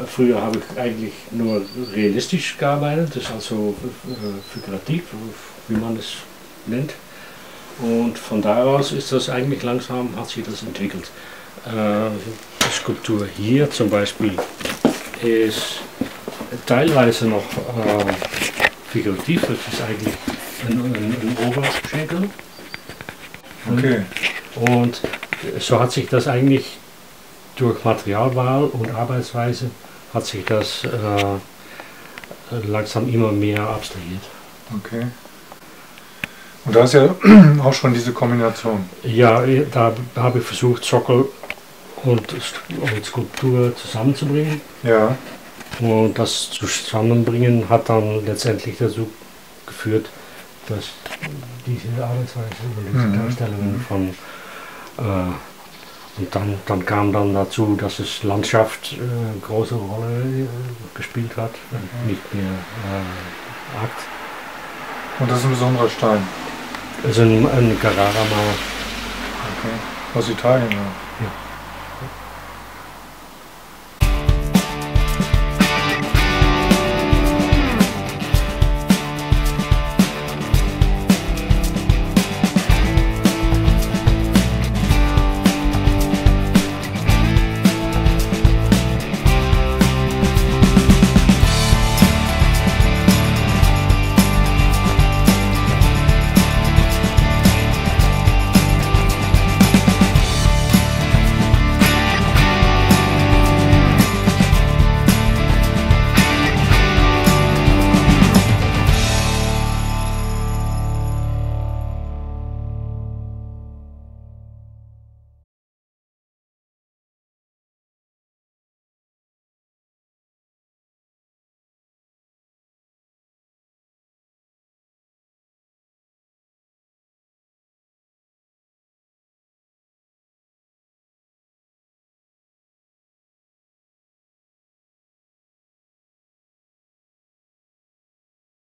früher habe ich eigentlich nur realistisch gearbeitet, das ist also figurativ, wie man es nennt. Und von da aus ist das eigentlich langsam, hat sich das entwickelt. Die Skulptur hier zum Beispiel ist teilweise noch figurativ, das ist eigentlich ein Oberschenkel. Okay. Und so hat sich das eigentlich durch Materialwahl und Arbeitsweise hat sich das langsam immer mehr abstrahiert. Okay. Und da ist ja auch schon diese Kombination. Ja, da habe ich versucht, Sockel und Skulptur zusammenzubringen. Ja. Und das Zusammenbringen hat dann letztendlich dazu geführt, dass diese Arbeitsweise und diese Darstellungen von und dann kam dann dazu, dass es Landschaft eine große Rolle gespielt hat, nicht mehr Akt. Und das ist ein besonderer Stein. Das ist ein Carrara-Mauer. Okay. Aus Italien, ja. Ja.